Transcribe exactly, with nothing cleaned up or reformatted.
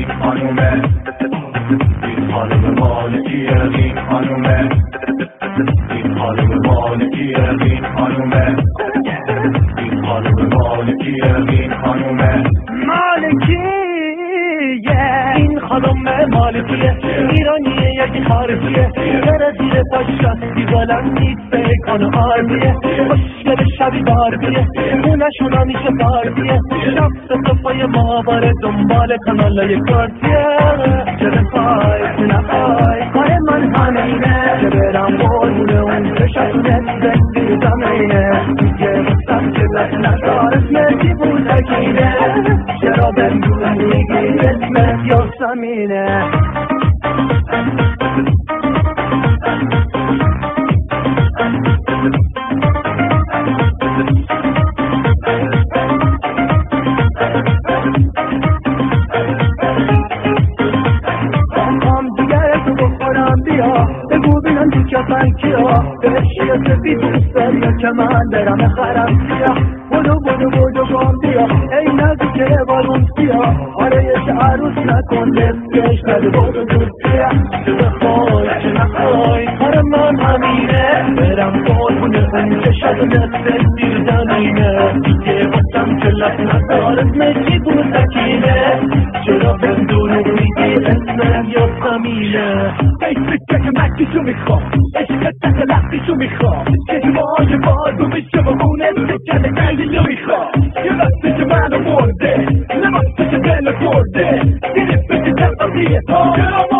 این خانومه، این خانوم مالکیه، این خانومه، این خانوم مالکیه، این خانومه، این خانوم مالکیه، این خانومه مالکیه، این خانوم مالکیه، ایرانیه یکی خارجیه، بره زیر پاشا دیوالم نیست بکن و آرزیه، خوشگل شبی باربیه، خونشون همیشه باربیه، نفس صفای ما باره دنبال کانالای کارتیه، چه بخوای چه نخوای کار من همینه، چه برم قربونه اون چشتونه زندگی زمینه، دیگه بستم که لک ندار اسمتی بود تکینه، چرا بندون میگی اسمت یاسمینه. بگو بینم تو کفن کیا بهشی سفید دوست داری یا که من برم خرم کیا بودو بودو بودو گام بیا ای نزدیک بالون بیا آره یه عروس نکن دستش نده بودو دوست بیا چه بخوای چه نخوای کار من همینه برم قربونه اون که شد نفت دیر زمینه دیگه بستم که لب ندار اسمشی بود تکینه چرا بندونو میگی اسمم یا زمینه ای سکه که مکیشو میخوام عشق تک لحظیشو میخوام که جمعای بازو میشه و اونه سکه نگیلو میخوام یه لحظه که منو مرده لباسه که دل کرده گرفته که تقضیه تا